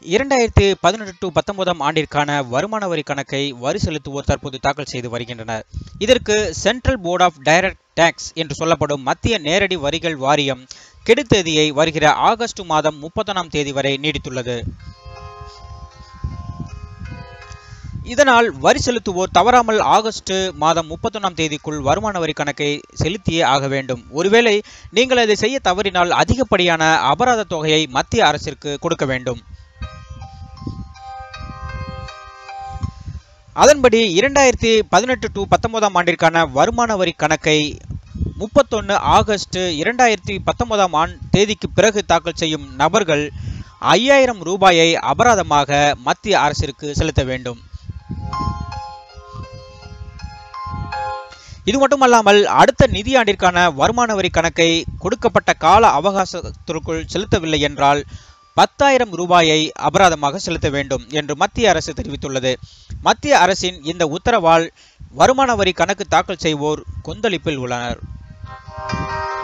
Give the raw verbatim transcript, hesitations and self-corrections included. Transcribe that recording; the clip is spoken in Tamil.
இரண்டாயிரத்தி பதினெட்டு டு பத்தொன்பதாம் ஆண்டிற்கான வருமான வரி கணக்கை வரி செலுத்துவோர் தற்போது தாக்கல் செய்து வருகின்றனர். இதற்கு central board of direct tax என்று சொல்லப்படும் மத்திய நேரடி வரிகள் வாரியம் கெடு தேதியை வருகிற ஆகஸ்ட் மாதம் முப்பத்தொன்னாம் தேதி வரை நீடித்துள்ளது. இதனால் வரி செலுத்துவோர் தவறாமல் ஆகஸ்ட் மாதம் முப்பத்தொன்னாம் தேதிக்குள் வருமான வரி கணக்கை செலுத்தியே ஆக வேண்டும். ஒருவேளை நீங்கள் அதை செய்ய தவறினால் அதிகப்படியான அபராத தொகையை மத்திய அரசிற்கு கொடுக்க வேண்டும். அதன்படி இரண்டாயிரத்தி பதினெட்டு டு பத்தொன்பதாம் ஆண்டிற்கான வருமான வரி கணக்கை முப்பத்தொன்னு ஆகஸ்ட் இரண்டாயிரத்தி பத்தொன்பதாம் ஆண்டு தேதிக்கு பிறகு தாக்கல் செய்யும் நபர்கள் ஐயாயிரம் ரூபாயை அபராதமாக மத்திய அரசிற்கு செலுத்த வேண்டும். இது மட்டுமல்லாமல் அடுத்த நிதியாண்டிற்கான வருமான வரி கணக்கை கொடுக்கப்பட்ட கால அவகாசத்திற்குள் செலுத்தவில்லை என்றால் பத்தாயிரம் ரூபாயை அபராதமாக செலுத்த வேண்டும் என்று மத்திய அரசு தெரிவித்துள்ளது. மத்திய அரசின் இந்த உத்தரவால் வருமான வரி கணக்கு தாக்கல் செய்வோர் கொந்தளிப்பில் உள்ளனர்.